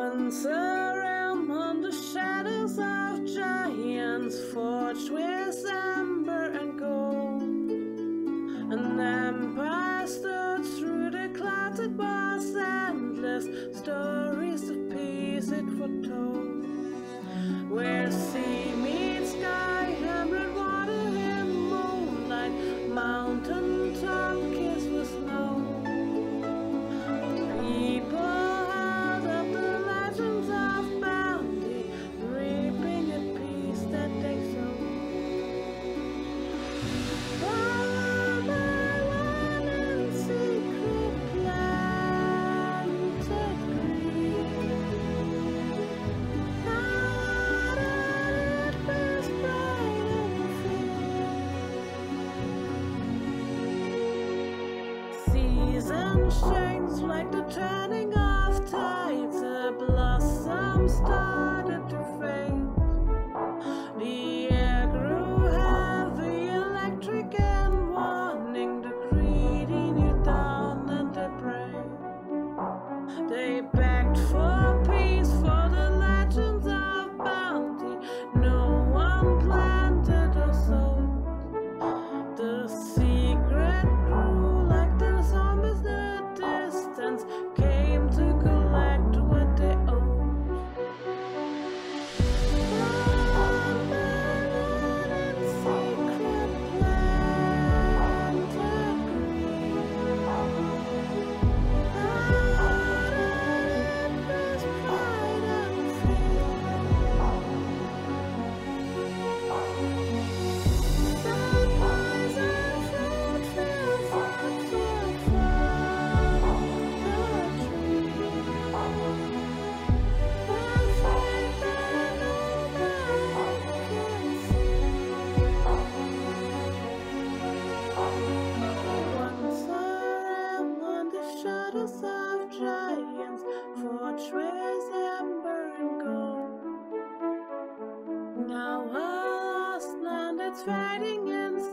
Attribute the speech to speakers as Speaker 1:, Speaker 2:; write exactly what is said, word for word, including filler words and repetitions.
Speaker 1: Once a realm on the shadows of giants, forged with amber and gold. An empire stood through the clouds, it was endless, stories of peace it foretold. Where sea meets sky, hammered water in moonlight, mountain top kissed with snow. People held up the legends of bounty, reaping a peace that they sow. One by one in secret planted green. Now that it was bright and fair. Seasons change like the turning of tides, the blossoms started to fade. The air grew heavy, electric and warning, the greedy knew down and they prayed. They begged for peace, for the legends of bounty no one planted or sowed. The secret grew like the zombies, the distance came to collect what they owed. One by one in secret planted green. Now that it was bright and fair. Sunrise and fruit fields that fell from the tree. Perfect and all that can see. Once a realm on the shadows of giants, forged with amber and gold. Now a lost land, it's fading in